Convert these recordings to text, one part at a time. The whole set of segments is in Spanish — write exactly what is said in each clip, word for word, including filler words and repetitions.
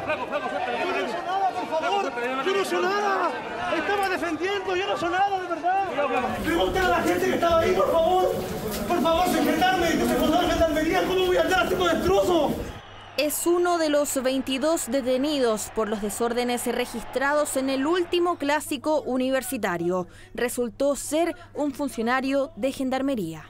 no soy nada, por favor. Yo no soy nada. Estaba defendiendo, yo no soy nada, de verdad. Pregúntale a la gente que estaba ahí, por favor. Por favor, soy gendarme, que se fundó la gendarmería. ¿Cómo voy a andar haciendo destrozos? Es uno de los veintidós detenidos por los desórdenes registrados en el último clásico universitario. Resultó ser un funcionario de gendarmería.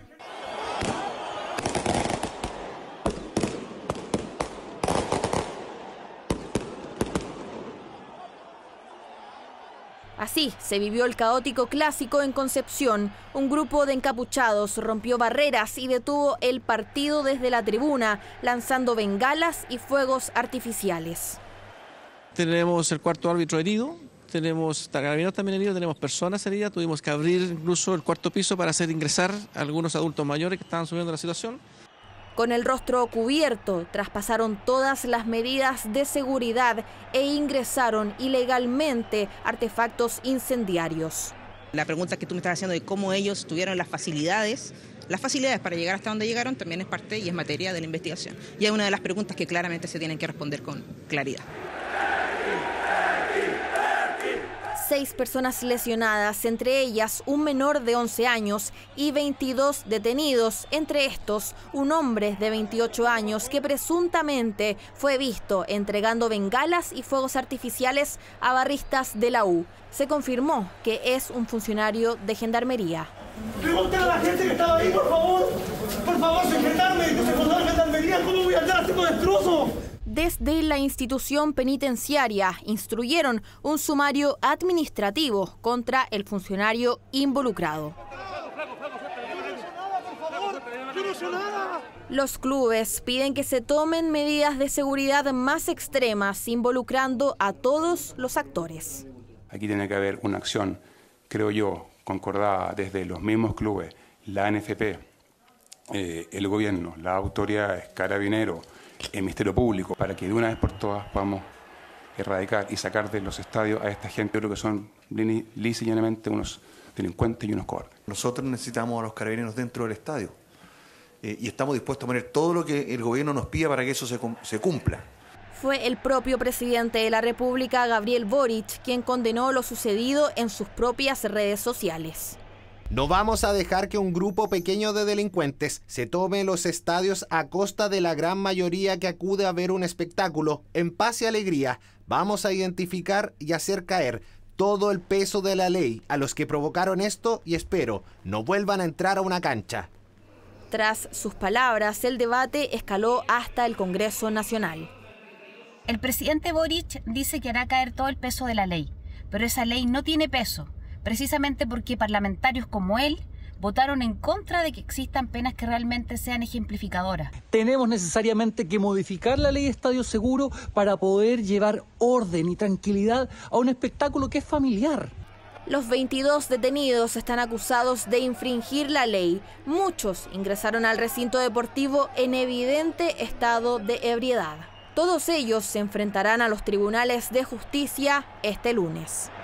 Así se vivió el caótico clásico en Concepción. Un grupo de encapuchados rompió barreras y detuvo el partido desde la tribuna, lanzando bengalas y fuegos artificiales. Tenemos el cuarto árbitro herido, tenemos carabineros también heridos, tenemos personas heridas. Tuvimos que abrir incluso el cuarto piso para hacer ingresar a algunos adultos mayores que estaban subiendo la situación. Con el rostro cubierto, traspasaron todas las medidas de seguridad e ingresaron ilegalmente artefactos incendiarios. La pregunta que tú me estás haciendo de cómo ellos tuvieron las facilidades, las facilidades para llegar hasta donde llegaron también es parte y es materia de la investigación. Y es una de las preguntas que claramente se tienen que responder con claridad. Seis personas lesionadas, entre ellas un menor de once años y veintidós detenidos, entre estos un hombre de veintiocho años que presuntamente fue visto entregando bengalas y fuegos artificiales a barristas de la U. Se confirmó que es un funcionario de gendarmería. Pregúntale a la gente que estaba ahí, por favor. Por favor, soy gendarme, que se fundó la gendarmería. ¿Cómo voy a andar haciendo destrozos? Desde la institución penitenciaria instruyeron un sumario administrativo contra el funcionario involucrado. Los clubes piden que se tomen medidas de seguridad más extremas, involucrando a todos los actores. Aquí tiene que haber una acción, creo yo, concordada desde los mismos clubes, la A N F P, eh, el gobierno, las autoridades, Carabineros, el Ministerio Público, para que de una vez por todas podamos erradicar y sacar de los estadios a esta gente. Yo creo que son lisa y llanamente unos delincuentes y unos cobardes. Nosotros necesitamos a los carabineros dentro del estadio eh, y estamos dispuestos a poner todo lo que el gobierno nos pida para que eso se, se cumpla. Fue el propio presidente de la República, Gabriel Boric, quien condenó lo sucedido en sus propias redes sociales. No vamos a dejar que un grupo pequeño de delincuentes se tome los estadios a costa de la gran mayoría que acude a ver un espectáculo en paz y alegría. Vamos a identificar y hacer caer todo el peso de la ley a los que provocaron esto y espero no vuelvan a entrar a una cancha. Tras sus palabras, el debate escaló hasta el Congreso Nacional. El presidente Boric dice que hará caer todo el peso de la ley, pero esa ley no tiene peso, precisamente porque parlamentarios como él votaron en contra de que existan penas que realmente sean ejemplificadoras. Tenemos necesariamente que modificar la ley de estadio seguro para poder llevar orden y tranquilidad a un espectáculo que es familiar. Los veintidós detenidos están acusados de infringir la ley. Muchos ingresaron al recinto deportivo en evidente estado de ebriedad. Todos ellos se enfrentarán a los tribunales de justicia este lunes.